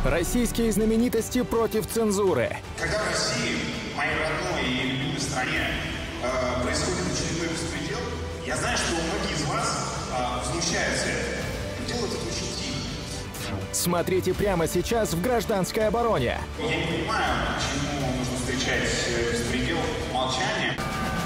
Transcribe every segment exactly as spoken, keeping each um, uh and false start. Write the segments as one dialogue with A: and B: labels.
A: Российские знаменитости против цензуры.
B: Когда в России, моей родной и любимой стране, э, происходит очередной беспредел, я знаю, что многие из вас э, возмущаются этим. Делают это очень тихо.
A: Смотрите прямо сейчас в «Гражданской обороне».
B: Я не понимаю, почему нужно встречать беспредел молчанием.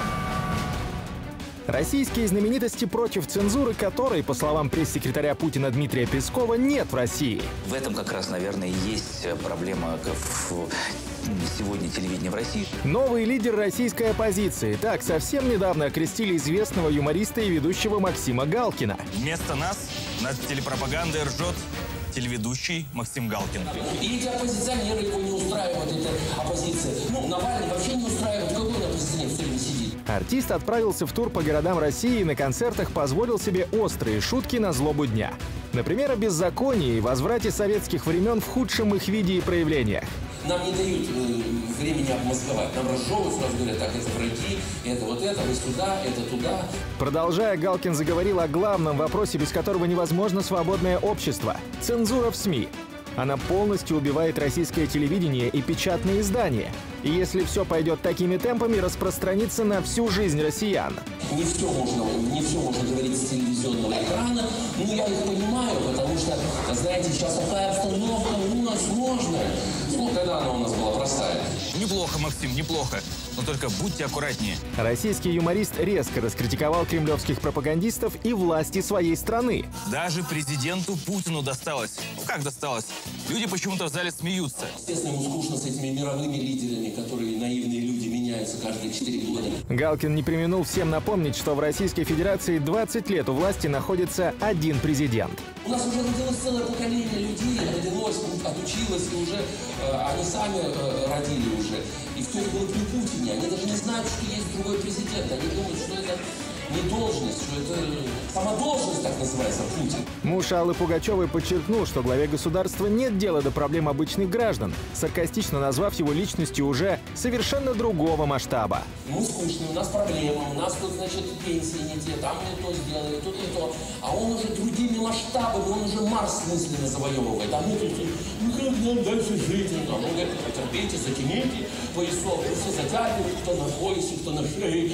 A: Российские знаменитости против цензуры, которой, по словам пресс-секретаря Путина Дмитрия Пескова, нет в России.
C: В этом как раз, наверное, и есть проблема в сегодня телевидения в России.
A: Новый лидер российской оппозиции. Так совсем недавно окрестили известного юмориста и ведущего Максима Галкина.
D: Вместо нас над телепропагандой ржет телеведущий Максим Галкин.
E: И эти оппозиционеры его не устраивают, эта оппозиция. Ну, Навальный вообще не устраивает. Какой он оппозиционер все время сидит?
A: Артист отправился в тур по городам России и на концертах позволил себе острые шутки на злобу дня. Например, о беззаконии и возврате советских времен в худшем их виде и проявлениях.
E: Нам не дают э, времени обмозговать. Нам разжевывают, сразу говорят, так, это враги, это вот это, вы сюда, это туда.
A: Продолжая, Галкин заговорил о главном вопросе, без которого невозможно свободное общество – цензура в СМИ. Она полностью убивает российское телевидение и печатные издания. И если все пойдет такими темпами, распространится на всю жизнь россиян.
E: Не все можно, не все можно говорить с телевизионного экрана, но я их понимаю, потому что, знаете, сейчас такая обстановка у нас сложная. Ну, когда она у нас была простая.
D: Неплохо, Максим, неплохо. Но только будьте аккуратнее.
A: Российский юморист резко раскритиковал кремлевских пропагандистов и власти своей страны.
D: Даже президенту Путину досталось. Ну как досталось? Люди почему-то в зале смеются.
E: Естественно, ему скучно с этими мировыми лидерами, которые наивные люди, меняются каждые четыре года.
A: Галкин не преминул всем напомнить, что в Российской Федерации двадцать лет у власти находится один президент.
E: У нас уже родилось целое поколение людей, родилось, отучилось, и уже э, они сами э, родили уже. И кто это был при Путине, они даже не знают, что есть другой президент. Они думают, что это не должность, что это сама должность, так называется, Путин.
A: Муж Аллы Пугачевой подчеркнул, что главе государства нет дела до проблем обычных граждан, саркастично назвав его личностью уже совершенно другого масштаба.
E: Мы скучные, у нас проблемы, у нас тут, значит, пенсии не те, там не то сделали, тут не то. А он уже другими масштабами, он уже Марс мысленно завоевывает. А мы тут, ну как нам дальше жить? Он говорит, потерпите, затяните поясов, все затягивают, кто на поясе, кто на шее.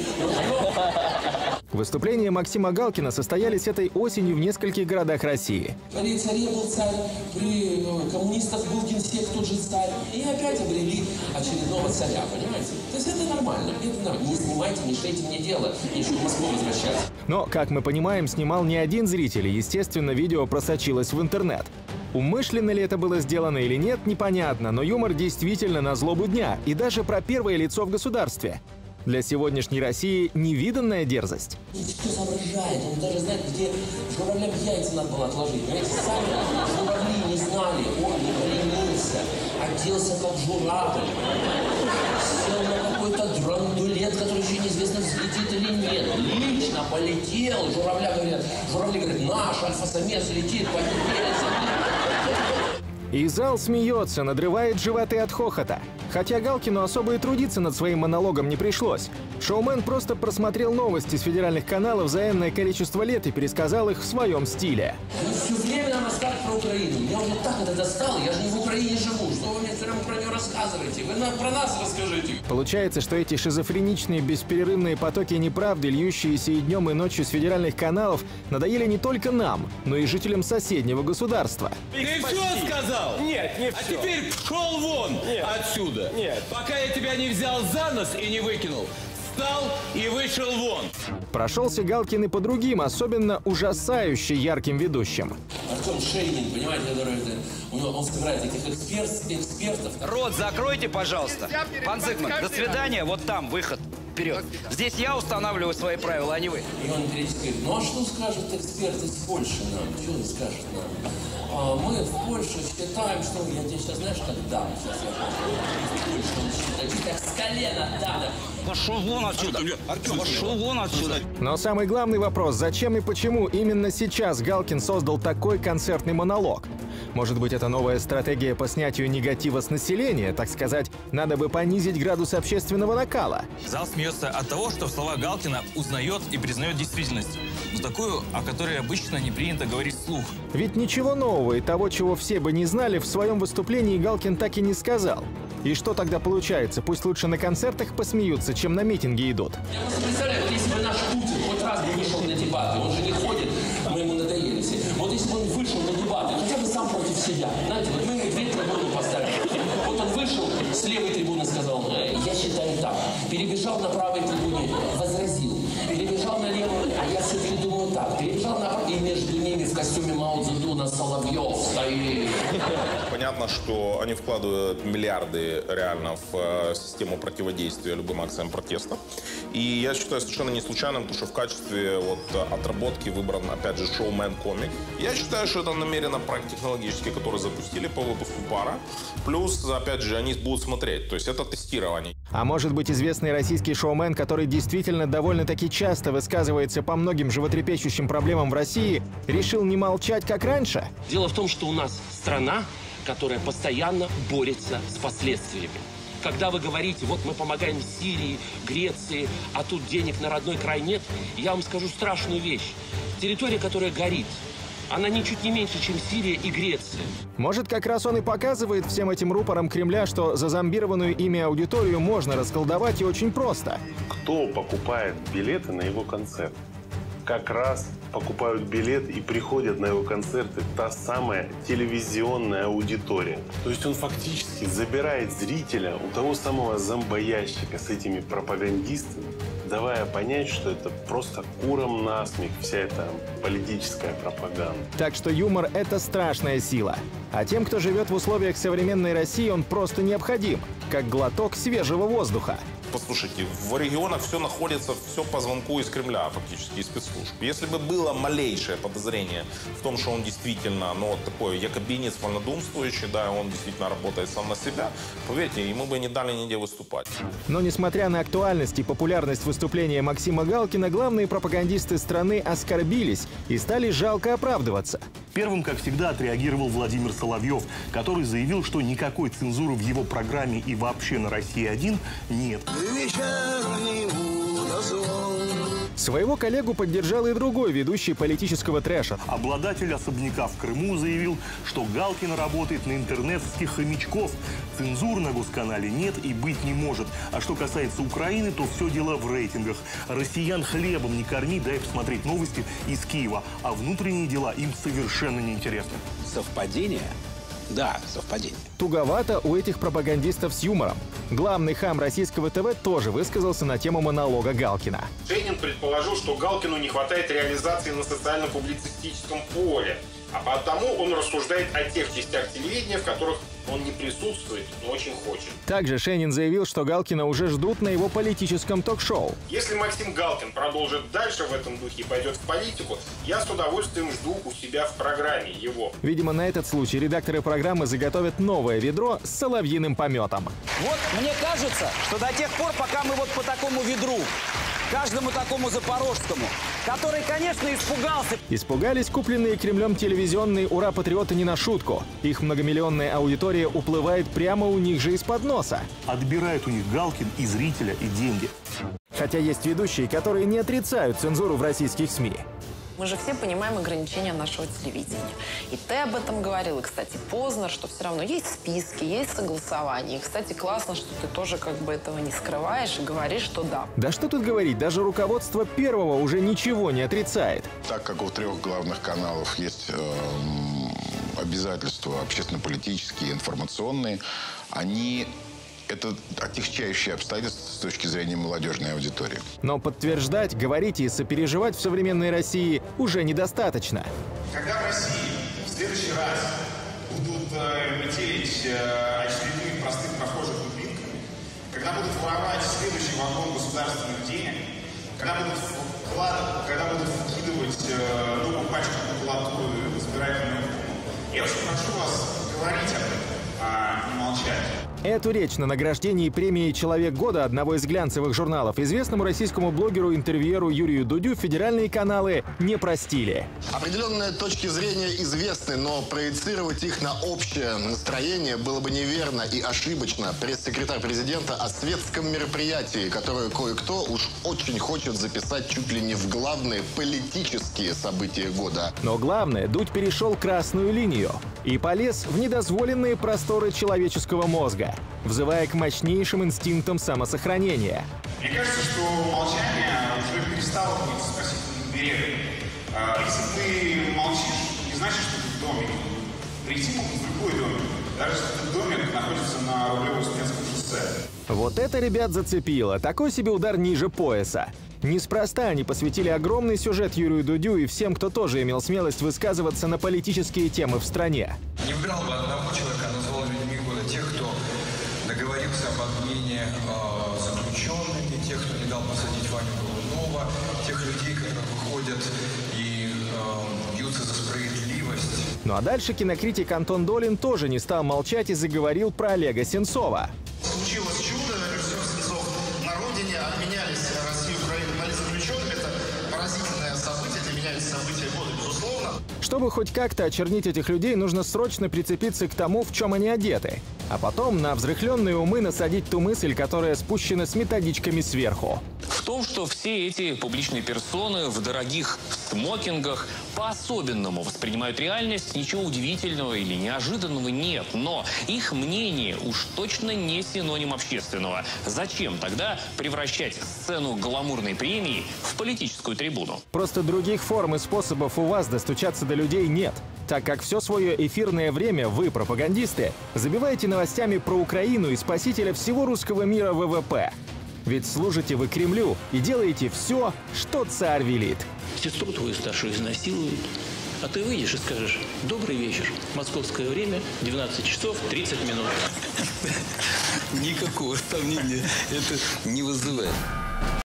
A: Выступления Максима Галкина состоялись этой осенью в нескольких городах России.
E: При царе был царь, при коммунистах был генсек, тот же царь. И опять обрели очередного царя, понимаете? То есть это нормально, это нормально. Не снимайте, не шейте мне дело, мне еще в Москву возвращаться.
A: Но, как мы понимаем, снимал не один зритель, и, естественно, видео просочилось в интернет. Умышленно ли это было сделано или нет, непонятно, но юмор действительно на злобу дня, и даже про первое лицо в государстве. Для сегодняшней России невиданная дерзость.
E: Кто соображает? Он даже знает, где журавлям яйца надо было отложить. Понимаете, сами журавли не знали. Он не поленился, оделся как журавль. Сел на какой-то драндулет, который еще неизвестно, взлетит или нет. Лично полетел. Журавля говорят, журавли говорят, наш альфа-самец летит, полетел.
A: И зал смеется, надрывает животы от хохота. Хотя Галкину особо и трудиться над своим монологом не пришлось. Шоумен просто просмотрел новости с федеральных каналов за энное количество лет и пересказал их в своем стиле.
E: Вы все время нам рассказываете про Украину. Меня уже так это достало, я же не в Украине живу. Что вы мне все время про нее рассказываете? Вы нам про нас расскажите.
A: Получается, что эти шизофреничные бесперерывные потоки неправды, льющиеся и днем, и ночью с федеральных каналов, надоели не только нам, но и жителям соседнего государства.
F: Ты все сказал?
G: Нет, не все.
F: А теперь пшел вон
G: Нет.
F: отсюда.
G: Нет.
F: Пока я тебя не взял за нос и не выкинул. Встал и вышел вон.
A: Прошелся Галкин и по другим, особенно ужасающе ярким ведущим.
E: Артем Шейнин, понимаете, который это, он, он собирает таких эксперт, экспертов.
H: Рот закройте, пожалуйста. Пан Зыгман, до свидания. Вот там выход. Вперед. Здесь я устанавливаю свои правила, а не вы.
E: И он периодически говорит, ну а что скажут эксперты из Польши нам? Что они скажут нам? А мы в Польше считаем, что... Я тебе сейчас, знаешь, как дам. Сейчас я в Польше он считает, как с колена дам.
H: Пошел вон отсюда. Артем, пошел вон отсюда.
A: Но самый главный вопрос, зачем и почему именно сейчас Галкин создал такой концертный монолог? Может быть, это новая стратегия по снятию негатива с населения, так сказать, надо бы понизить градус общественного накала?
D: Зал смеется от того, что в слова Галкина узнает и признает действительность. но такую, о которой обычно не принято говорить вслух.
A: Ведь ничего нового и того, чего все бы не знали, в своем выступлении Галкин так и не сказал. И что тогда получается? Пусть лучше на концертах посмеются, чем на митинги идут.
E: Я просто представляю, вот если бы наш Путин хоть раз бы вышел на дебаты, он же не ходит, мы ему надоели все. Вот если бы он вышел на дебаты, хотя бы сам против себя. Знаете, вот мы ему две трибуны поставили. Вот он вышел, с левой трибуны сказал, я считаю так. Перебежал на правой трибуне, возразил. Перебежал на левую, а я все-таки думаю так. Перебежал на правой, и между ними в костюме Мао Цзэдуна Соловьев стоит.
G: Понятно, что они вкладывают миллиарды реально в систему противодействия любым акциям протеста. И я считаю совершенно не случайным, то, что в качестве вот отработки выбран, опять же, шоумен-комик. Я считаю, что это намеренно проект технологический, который запустили по выпуску пара. Плюс, опять же, они будут смотреть. То есть это тестирование.
A: А может быть, известный российский шоумен, который действительно довольно-таки часто высказывается по многим животрепещущим проблемам в России, решил не молчать, как раньше?
E: Дело в том, что у нас страна, которая постоянно борется с последствиями. Когда вы говорите, вот мы помогаем Сирии, Греции, а тут денег на родной край нет, я вам скажу страшную вещь. Территория, которая горит, она ничуть не меньше, чем Сирия и Греция.
A: Может, как раз он и показывает всем этим рупорам Кремля, что зазомбированную ими аудиторию можно расколдовать и очень просто.
I: Кто покупает билеты на его концерт? Как раз покупают билет и приходят на его концерты та самая телевизионная аудитория. То есть он фактически забирает зрителя у того самого зомбоящика с этими пропагандистами, давая понять, что это просто куром насмех вся эта политическая пропаганда.
A: Так что юмор — это страшная сила. А тем, кто живет в условиях современной России, он просто необходим, как глоток свежего воздуха.
G: Послушайте, в регионах все находится, все по звонку из Кремля, фактически, из спецслужб. Если бы было малейшее подозрение в том, что он действительно, ну, вот такой якобинец, вольнодумствующий, да, он действительно работает сам на себя, поверьте, ему бы не дали нигде выступать.
A: Но несмотря на актуальность и популярность выступления Максима Галкина, главные пропагандисты страны оскорбились и стали жалко оправдываться.
J: Первым, как всегда, отреагировал Владимир Соловьев, который заявил, что никакой цензуры в его программе и вообще на Россия один нет.
A: Своего коллегу поддержал и другой ведущий политического трэша.
J: Обладатель особняка в Крыму заявил, что Галкин работает на интернетских хомячков. Цензуры на госканале нет и быть не может. А что касается Украины, то все дело в рейтингах. Россиян хлебом не корми, дай посмотреть новости из Киева. А внутренние дела им совершенно неинтересны.
K: Совпадение? Да, совпадение.
A: Туговато у этих пропагандистов с юмором. Главный хам российского ТВ тоже высказался на тему монолога Галкина.
B: Шейнин предположил, что Галкину не хватает реализации на социально-публицистическом поле, а потому он рассуждает о тех частях телевидения, в которых он не присутствует, но очень хочет.
A: Также Шейнин заявил, что Галкина уже ждут на его политическом ток-шоу.
B: Если Максим Галкин продолжит дальше в этом духе и пойдет в политику, я с удовольствием жду у себя в программе его.
A: Видимо, на этот случай редакторы программы заготовят новое ведро с соловьиным пометом.
H: Вот мне кажется, что до тех пор, пока мы вот по такому ведру, каждому такому запорожскому, который, конечно, испугался.
A: Испугались купленные Кремлем телевизионные «Ура-патриоты» не на шутку. Их многомиллионная аудитория уплывает прямо у них же из-под носа.
J: Отбирает у них Галкин и зрителя, и деньги.
A: Хотя есть ведущие, которые не отрицают цензуру в российских СМИ.
L: Мы же все понимаем ограничения нашего телевидения. И ты об этом говорил, и, кстати, Познер, что все равно есть списки, есть согласования. И, кстати, классно, что ты тоже как бы этого не скрываешь и говоришь, что да.
A: Да что тут говорить, даже руководство Первого уже ничего не отрицает.
M: Так как у трех главных каналов есть э, обязательства общественно-политические, информационные, они... Это отягчающие обстоятельства с точки зрения молодежной аудитории.
A: Но подтверждать, говорить и сопереживать в современной России уже недостаточно.
B: Когда в России в следующий раз будут э, метелить э, очередных простых прохожих дубинками, когда будут воровать следующий вагон государственных денег, когда будут вкладывать, когда будут вкидывать э, новую пачку макулатуры в избирательную урну, я очень прошу вас говорить об этом, а не молчать.
A: Эту речь на награждении премии «Человек года» одного из глянцевых журналов известному российскому блогеру-интервьюеру Юрию Дудю федеральные каналы не простили.
N: Определенные точки зрения известны, но проецировать их на общее настроение было бы неверно и ошибочно. Пресс-секретарь президента о светском мероприятии, которое кое-кто уж очень хочет записать чуть ли не в главные политические события года.
A: Но главное, Дудь перешел красную линию и полез в недозволенные просторы человеческого мозга, взывая к мощнейшим инстинктам самосохранения.
B: Мне кажется, что молчание уже перестало быть спасительным берегом. Если ты молчишь, не значит, что ты в доме. Прийти могут в любой домик, даже если этот домик находится на Рублево-Успенском шоссе.
A: Вот это, ребят, зацепило. Такой себе удар ниже пояса. Неспроста они посвятили огромный сюжет Юрию Дудю и всем, кто тоже имел смелость высказываться на политические темы в стране.
O: Не выбирал бы одного человека, а назвал людьми года тех, кто договорился об обмене э, заключенными, тех, кто не дал посадить Ваню Голунова, тех людей, которые выходят и э, бьются за справедливость.
A: Ну а дальше кинокритик Антон Долин тоже не стал молчать и заговорил про Олега Сенцова.
P: Случилось чудо, режиссер Сенцов на родине, обменялись Россию и Украину политзаключенными. Это поразительное событие, для меня это событие года, безусловно.
A: Чтобы хоть как-то очернить этих людей, нужно срочно прицепиться к тому, в чем они одеты. А потом на взрыхленные умы насадить ту мысль, которая спущена с методичками сверху.
Q: В том, что все эти публичные персоны в дорогих смокингах по-особенному воспринимают реальность, ничего удивительного или неожиданного нет. Но их мнение уж точно не синоним общественного. Зачем тогда превращать сцену гламурной премии в политическую трибуну?
A: Просто других форм и способов у вас достучаться до людей нет, так как все свое эфирное время вы, пропагандисты, забиваете новостями про Украину и спасителя всего русского мира вэ вэ пэ. Ведь служите вы Кремлю и делаете все, что царь велит.
R: Сестру твою старшую изнасилуют, а ты выйдешь и скажешь: «Добрый вечер, московское время, двенадцать часов тридцать минут».
C: Никакого сомнения это не вызывает.